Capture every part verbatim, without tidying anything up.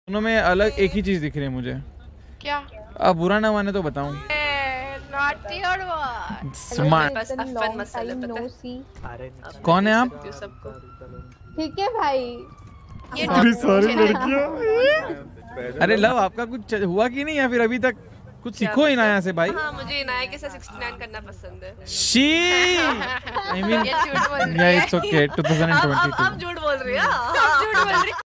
दोनों में अलग एक ही चीज दिख रही है मुझे। क्या? अब बुरा ना माने तो बताऊं। स्मार्ट। बस अफन मसाला पता है। कौन है आप? सबको ठीक है भाई। ये इतनी सारी लड़कियां। अरे लव आपका कुछ हुआ कि नहीं या फिर अभी तक कुछ सीखो इनाया से भाई। हाँ मुझे इनाया के साथ उनहत्तर करना पसंद है। शी आई मीन ये झूठ बोल रही या है। इट्स ओके अब अब अब ट्वेंटी ट्वेंटी टू। झूठ बोल रही है। अब झूठ बोल रही है।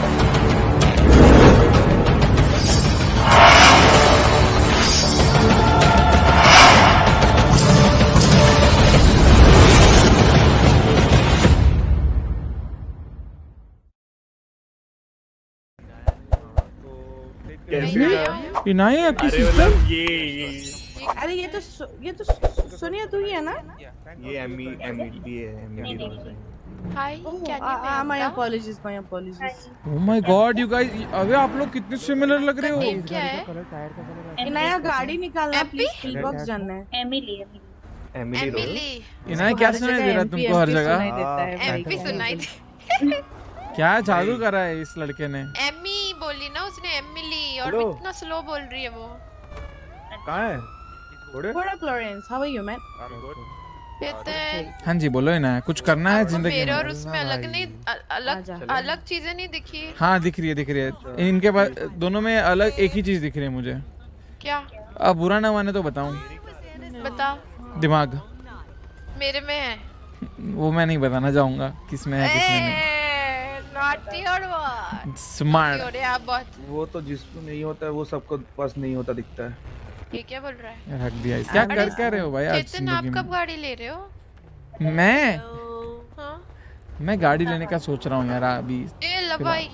इनाया आपकी सिस्टर? ये ये अरे ये तो सु, ये तो सु, सोनिया तू ही है ना? ये एमी एमिली है एमिली रोज है। हाय क्या नाम है माय आपका? Apologies my apologies. Oh my God you guys, अबे आप लोग कितने सिमिलर लग रहे नेम हो। क्या है? नया गाड़ी निकालना एम्पी? प्लीज फील बॉक्स जानना है। Emily Emily Rose. Emily. Inaya क्या सुनाई दे रहा है तुमको हर जगह? एमपी सुनाई दे। क्या जादू करा है इस लड़के ने? एमी बोली ना उसने, एमिली, और हेलो। इतना स्लो बोल रही है वो। कहाँ है? थोड़े? What up Lawrence? How are you man? कहते हैं हाँ जी बोलो इनाया, कुछ करना है आपको जिंदगी मेरे में? और उसमें अलग नहीं अ- अलग आजा। अलग चीजें नहीं दिखी? हाँ दिख रही है दिख रही है इनके पास, दोनों में अलग एक ही चीज दिख रही है मुझे। क्या? अब बुरा ना माने तो बताऊं। बता। दिमाग। मेरे में है। वो मैं नहीं बताना चाहूंगा किस में है किस में नहीं। नॉटी और व्हाट? स्मार्ट। हो रहे आप बहुत। वो तो जिसको नहीं होता है वो सबको पास नहीं होता दिखता है। ये क्या बोल रहा है? रख दिया इस। क्या अरे, कर क्या रहे हो भाई आज चेतन आप जिंदगी कब में? गाड़ी ले रहे हो? मैं हाँ? मैं गाड़ी लेने का सोच रहा हूँ यार अभी। ए लवाई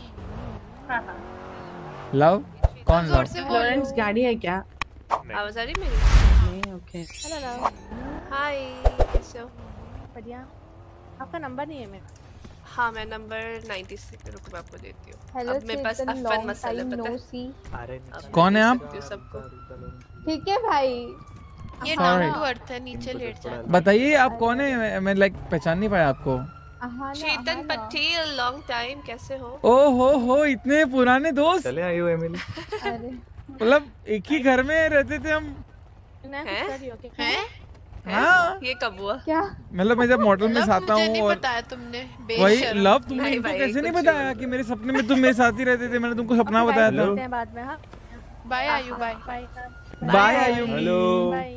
लव कौन जोर लव? से बोलो। Lawrence गाड़ी है क्या? आवाज आ रही मेरी? नहीं ओके। हाय कैसे हो? बढ़िया। आपका नंबर नहीं है मेरा। हाँ मैं नंबर नाइन्टी सिक्स रुको मैं आपको देती हूँ। हेलो अब मेरे पास चेतन, अफन लॉन्ग मसाला टाइम पता नो है। सी। अब कौन मैं है दे आप? सकती हूँ सबको। ठीक है भाई। ये Sorry. डाउन टू अर्थ है, नीचे लेट जा। बताइए आप कौन है? मैं, मैं लाइक पहचान नहीं पाया आपको। अहाना, चेतन अहाना। पटेल लॉन्ग टाइम कैसे हो? ओ हो हो इतने पुराने दोस्त। चले आए हो एमिली? अरे मतलब एक ही घर में रहते थे हम। मैं हैं? कुछ कर रही हूँ क्या? हैं? हाँ ये कब हुआ? क्या? मतलब मैं जब मॉडल में लव आता मुझे हूँ नहीं और बताया तुमने। वही बेशर्म। लव तुमने नहीं इनको भाई, कैसे नहीं कुछ बताया नहीं। कि मेरे सपने में तुम मेरे साथ ही रहते थे? मैंने तुमको सपना बताया बाय था। करते हैं बाद में। हाँ bye Ayu bye. Bye bye आयुमी। हेलो। बाय।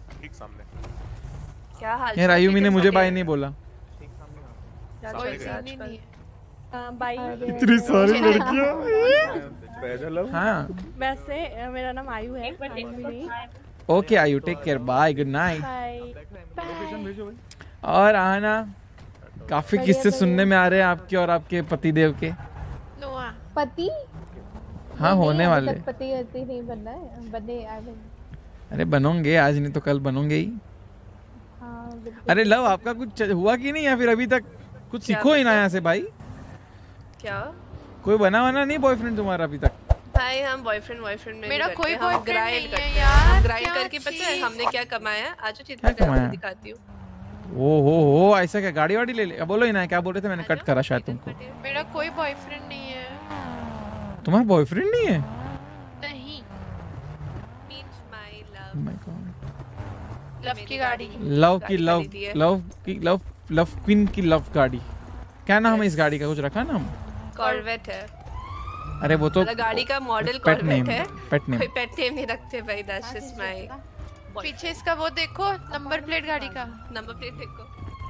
क्या हाल? यार चाल? आयुमी ने ठीक है, मुझे सब बाय है? नहीं बोला। कोई सीन ही नहीं है। हाँ, बाय। इतनी सारी लड़कियां। पैदल आओ। हाँ वैसे अ, मेरा नाम आयु है। आयु नहीं। Okay Ayu take care bye good night. Bye. और आना काफी किस्से सुनने में आ रहे हैं आपके और आपके पति देव के। नोआ पति? हाँ नहीं, होने अभी वाले। तक पति वति नहीं बनना है। बने आई मीन। अरे बनोगे आज नहीं तो कल बनोगे ही। हाँ बिल्कुल। अरे लव आपका कुछ हुआ कि नहीं या फिर अभी तक कुछ सीखो इनाया से भाई। क्या? कोई बना वना नहीं बॉयफ्रेंड तुम्हारा अभी तक? भाई हम बॉयफ्रेंड बॉयफ्रेंड में मेरा नहीं कोई करते, हम boyfriend grind नहीं है करते हैं। यार, हम ग्राइंड क्या करके पता है चीज़? हमने क्या कमाया है? आज क्या चित्र कमाया? दिखाती हूँ। ओ हो हो ऐसा क्या? गाड़ी वाड़ी ले ले। बोलो इनाया क्या बोल रहे थे? मैंने कट करा शायद तुमको। मेरा कोई बॉयफ्रेंड नहीं है। तुम्हारा बॉयफ्रेंड नहीं है? नहीं। Meet my Oh love। my God। Love की गाड़ी। लव की गाड़ी लव खरीदी है। लव की लव लव क्वीन की लव गाड़ी। क्या नाम है इस गाड़ी का? कुछ रखा नाम? कॉर्वेट है। अरे वो तो मतलब गाड़ी का मॉडल पेट कॉर्वेट नेम है। Pet name. कोई पेट नेम नहीं रखते भाई, दैट्स जस्ट माय पीछे इसका वो देखो, नंबर प्लेट गाड़ी का। नंबर प्लेट देखो।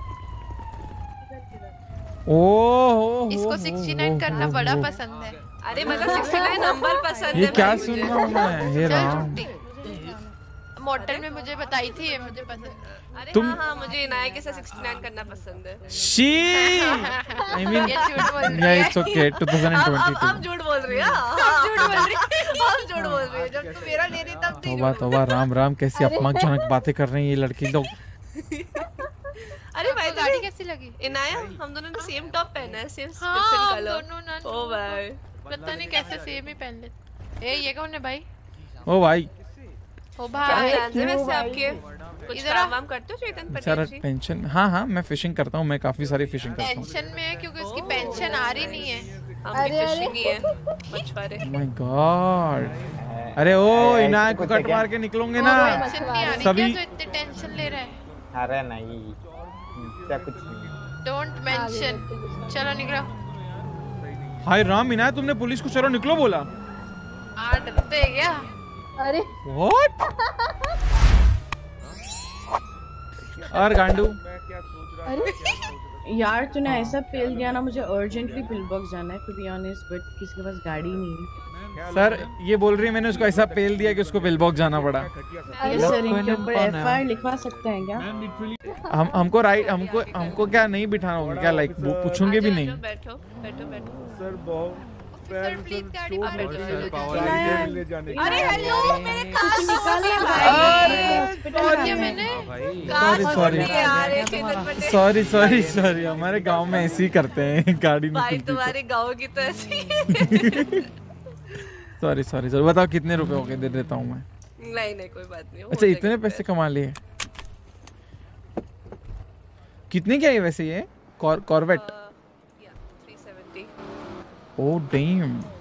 ओ हो इसको उनहत्तर करना बड़ा पसंद है। अरे मतलब उनहत्तर नंबर पसंद है ये क्या भाई सुन मुझे। रहा हूँ मैं? हे चल राम। छुट्टी। मॉडल में मुझे बताई थी, ये मुझे पसंद है। अरे तुम- हाँ हाँ मुझे इनाया के साथ उनहत्तर करना पसंद है। शी आई मीन ये झूठ बोल रही या है। इट्स ओके अब अब अब ट्वेंटी ट्वेंटी टू। झूठ बोल रही है। अब झूठ बोल रही है। अब झूठ बोल रही है। जब तू मेरा ले रही तब नहीं तौबा तौबा राम राम कैसी अपमानजनक बातें कर रही हैं ये लड़की लोग। अरे भाई आपको गाड़ी कैसी लगी? इनाया हम दोनों ने सेम टॉप पहना है, सेम हाँ डिफरेंट हम कलर। दोनों ना। ओ भाई पता नहीं कैसे सेम ही पहन लेते। ए ये कौन है भाई? ओ भाई ओ क्या भाई प्लान्स है वैसे आपके? कुछ इधर आ। काम वाम करते हो चेतन बेचारा पटेल जी? पेंशन। हाँ हाँ मैं फिशिंग करता हूँ, मैं काफी सारी फिशिंग करता हूँ। पेंशन में है क्योंकि उसकी पेंशन आ रही नहीं है। हम अरे, भी अरे। फिशिंग ही है मछुआरे। My God. अरे ओ इनायत को कट मार के निकलोगे ना टेंशन नहीं आ रही सभी। क्या, तो इतनी टेंशन ले रहा है? अरे नहीं क्या कुछ नहीं। Don't mention. चलो निकलो। हाय राम इनायत तुमने पुलिस को चलो निकलो बोला। आ डरते हैं क्या? अरे व्हाट? और गांडू यार तूने ऐसा पेल दिया ना, मुझे अर्जेंटली पिल बॉक्स जाना है टू बी ऑनेस्ट, बट किसी के पास गाड़ी नहीं है। सर ये बोल रही है मैंने उसको ऐसा पेल दिया कि उसको बिलबॉक्स जाना पड़ा। ये सर इनके ऊपर एफआईआर लिखवा सकते हैं क्या? हम हमको राइट हमको हमको क्या नहीं बिठाना होगा क्या? लाइक वो पूछूंगे भी नहीं। बैठो बैठो बैठो। सर बहुत सर प्लीज गाड़ी पार्क ले जाने अरे हेलो मेरे कार निकाले किया मैंने। सॉरी सॉरी यार ये Chetan Patel sorry sorry sorry हमारे गांव में ऐसे ही करते हैं गाड़ी भाई निकलती तुम्हारे गाँव की तो ऐसी। सॉरी सॉरी सर बताओ कितने रुपए हो गए? दे देता हूँ मैं। नहीं नहीं कोई बात नहीं। अच्छा इतने पैसे कमा लिए? कितने क्या है वैसे ये Corvette? Three seventy. Oh dam